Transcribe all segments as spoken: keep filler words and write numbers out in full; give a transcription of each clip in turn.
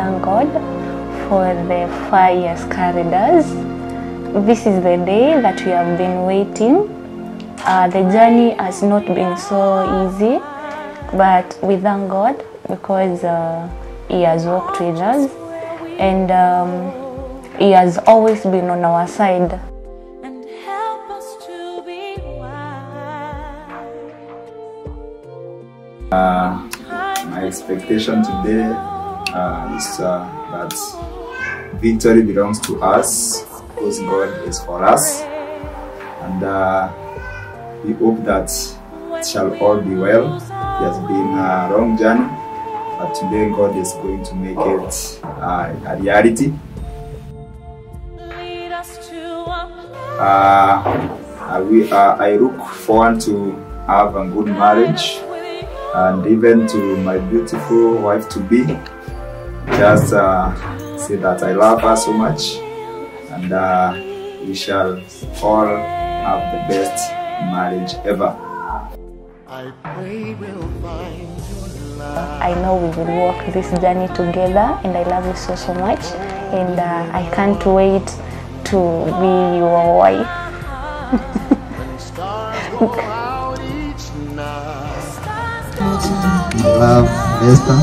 thank God for the five years carried us. This is the day that we have been waiting. Uh, the journey has not been so easy, but we thank God because uh, He has walked with us, and um, He has always been on our side. Uh, my expectation today uh, is uh, that victory belongs to us because God is for us, and uh, we hope that it shall all be well. It has been a long journey, but today God is going to make it uh, a reality. Uh, I, will, uh, I look forward to have a good marriage, and even to my beautiful wife to be. Just uh, say that I love her so much, and uh, we shall all have the best marriage ever. I know we will walk this journey together, and I love you so so much, and uh, I can't wait to be your wife. Love, Esther.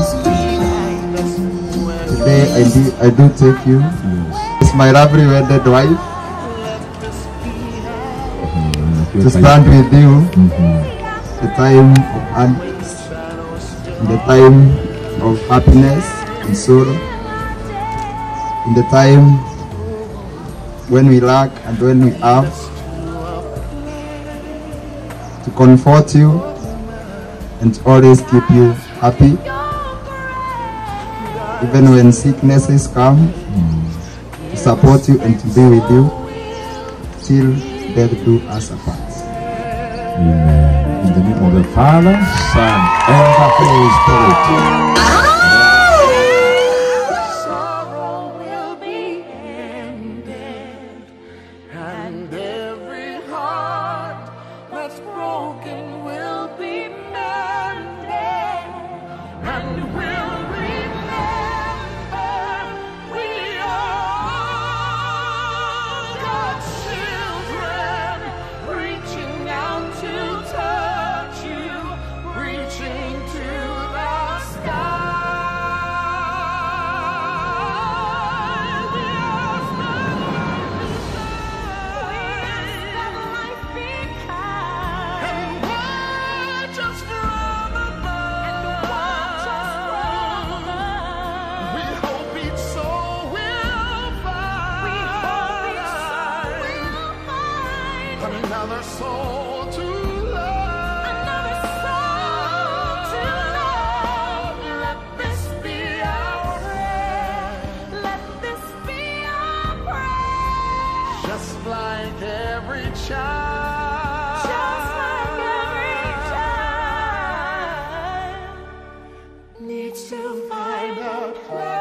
Today I do, I do take you. It's my lovely wedded wife. Mm-hmm. To stand with you. Mm-hmm. The time of and the time of happiness and sorrow. In the time when we lack and when we have. To comfort you and always keep you happy, even when sicknesses come, mm. to support you and to be with you till death do us apart. Amen. In the name of the Father, Son, and the Holy Spirit. Sorrow will be ended, and every heart that's broken will be mended, and we'll remember we are God's children, reaching out to touch you, reaching to the sky. Another soul to love, another soul to love. Let this be our prayer. Let this be our prayer. Just like every child, just like every child needs to find a place.